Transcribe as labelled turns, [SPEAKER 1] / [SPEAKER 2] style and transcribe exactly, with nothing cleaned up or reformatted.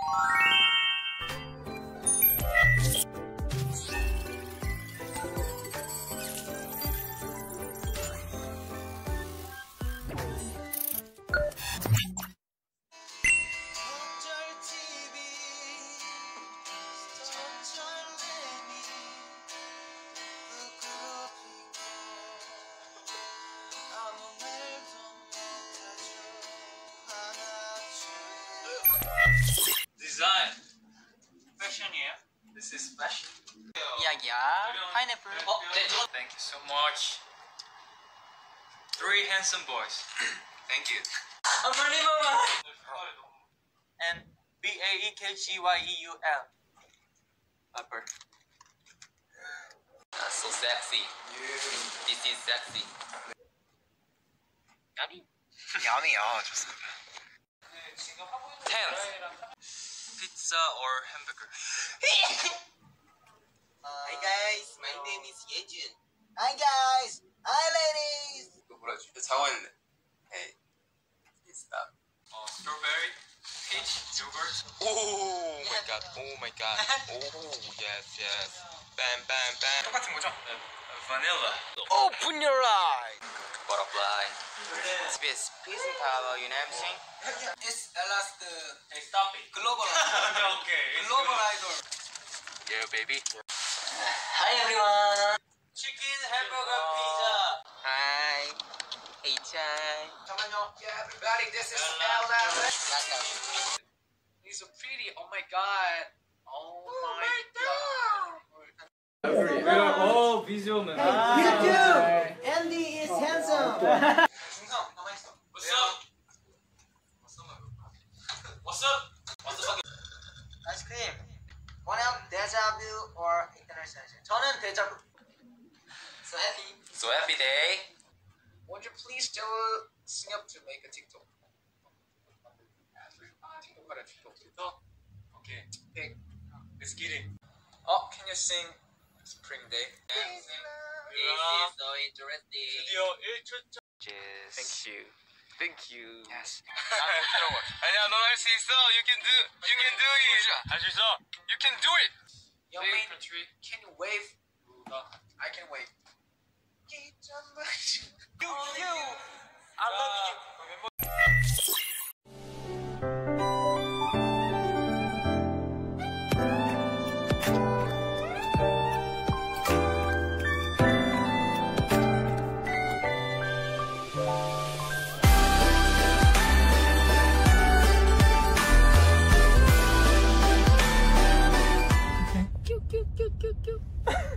[SPEAKER 1] Design. Fashion, yeah. This is fashion.
[SPEAKER 2] Yeah, yeah. Pineapple.
[SPEAKER 1] Oh, thank you so much. Three handsome boys. Thank you.
[SPEAKER 2] 어머니 mama. And B A E K G Y E U L.
[SPEAKER 1] Upper.
[SPEAKER 3] Uh, so sexy. This is sexy.
[SPEAKER 1] Yummy.
[SPEAKER 4] 야미야 좋습니다.
[SPEAKER 3] Tense.
[SPEAKER 1] Pizza or hamburger?
[SPEAKER 2] Hi guys, my name is Yejun. Hi guys. Hi ladies.
[SPEAKER 3] 또 뭐라지? 장원. Hey. Stop.
[SPEAKER 1] Oh, strawberry, peach, yogurt.
[SPEAKER 3] Oh my god. Oh my god. Oh yes yes. Bam bam bam.
[SPEAKER 4] 똑같은 거죠?
[SPEAKER 1] Uh, vanilla.
[SPEAKER 3] Open your eye. Butterfly. Space pleasing power. You know what I'm saying?
[SPEAKER 2] It's the last
[SPEAKER 1] Hey, stop it.
[SPEAKER 2] global
[SPEAKER 1] Okay. it's
[SPEAKER 2] global
[SPEAKER 1] good.
[SPEAKER 2] idol.
[SPEAKER 3] Yeah baby.
[SPEAKER 2] Hi everyone. Chicken hamburger pizza.
[SPEAKER 3] Hi. Hey Chan.
[SPEAKER 2] 잠깐만요.
[SPEAKER 4] Yeah, everybody, this is
[SPEAKER 1] Hello.
[SPEAKER 4] Elring.
[SPEAKER 1] He's so pretty. Oh my god. Oh, my god.
[SPEAKER 5] We are all visual men.
[SPEAKER 6] You too! Andy is handsome!
[SPEAKER 2] 중성 가만히 있어.
[SPEAKER 1] What's up? What's up? What's up?
[SPEAKER 2] Ice cream. 원형 데자뷰 or international. 저는 데자뷰. So happy.
[SPEAKER 3] So happy day.
[SPEAKER 4] Would you please tell Singap to make a TikTok? TikTok 하래 TikTok.
[SPEAKER 1] Okay.
[SPEAKER 4] Hey,
[SPEAKER 1] Let's get it.
[SPEAKER 4] oh, can you sing Spring Day?
[SPEAKER 3] This is so interesting.
[SPEAKER 1] 드디어 일 주차.
[SPEAKER 3] Yes. Thank you. Thank you.
[SPEAKER 4] Yes.
[SPEAKER 3] 아니야, 넌 할 수 있어. You can do. You can do it.
[SPEAKER 1] 할 수 있어.
[SPEAKER 3] You can do it.
[SPEAKER 4] Yo,
[SPEAKER 1] Say
[SPEAKER 4] man,
[SPEAKER 1] country.
[SPEAKER 4] can you wave? I can wave.
[SPEAKER 2] You, you. I love you.
[SPEAKER 6] Cute, cute, cute, cute, cute.